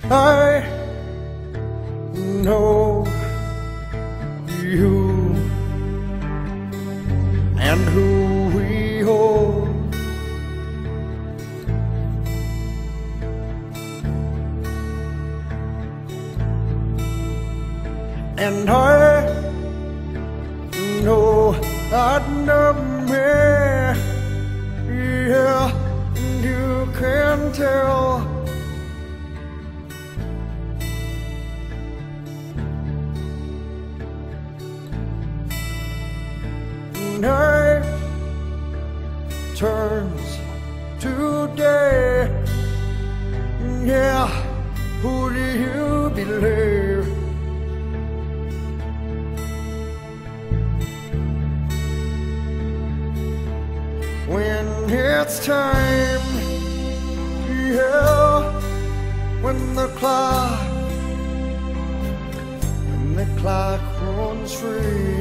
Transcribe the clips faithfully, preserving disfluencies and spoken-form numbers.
I know you and who we hold. And I know I'd know me, yeah, you can tell. Night turns to day, yeah, who do you believe? When it's time, yeah, when the clock, when the clock runs free.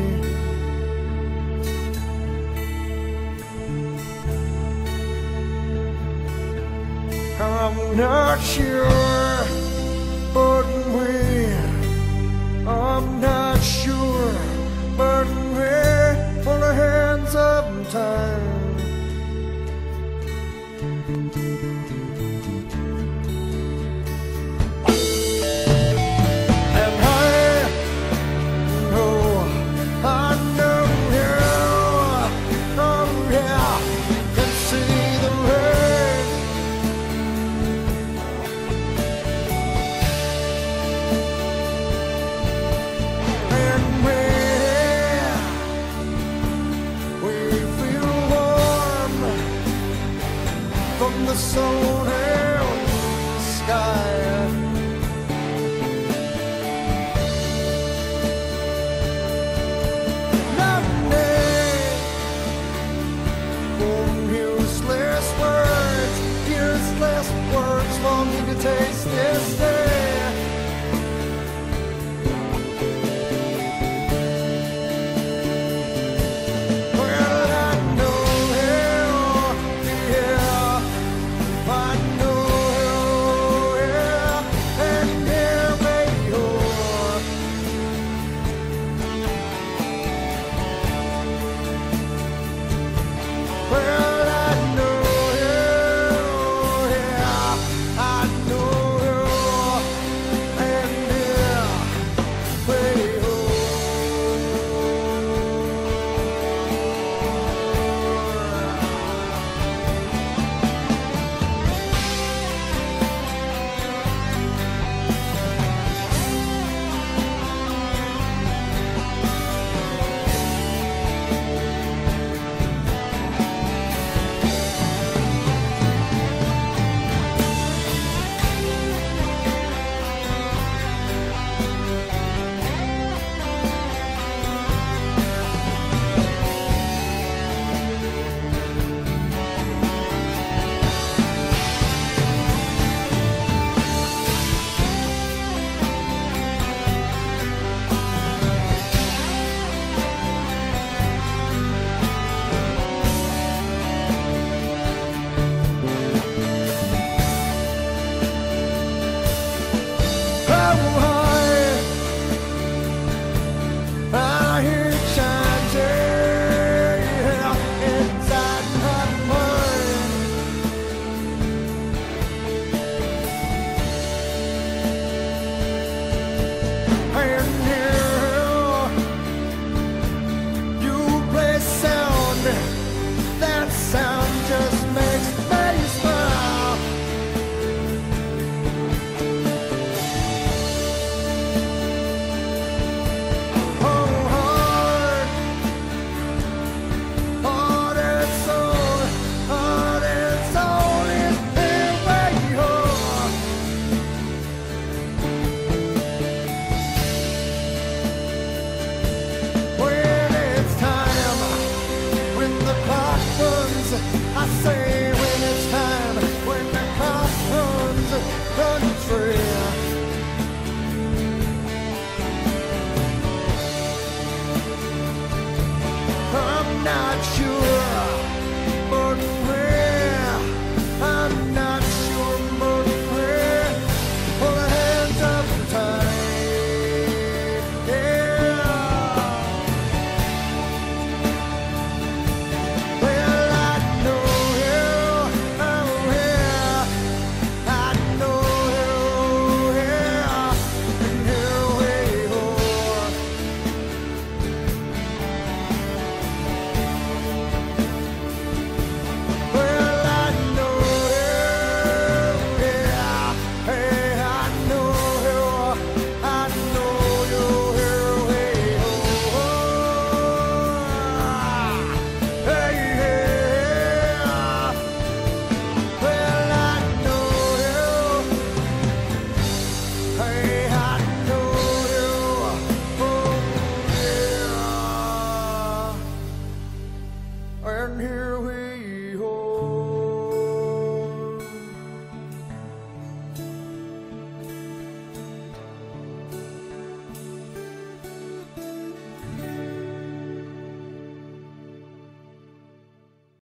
I'm not sure, but we, I'm not sure, but we hold our hands up in time. And I know, I know you, oh yeah, can see the rain. And we, we feel warm from the sun and the sky. Lovely,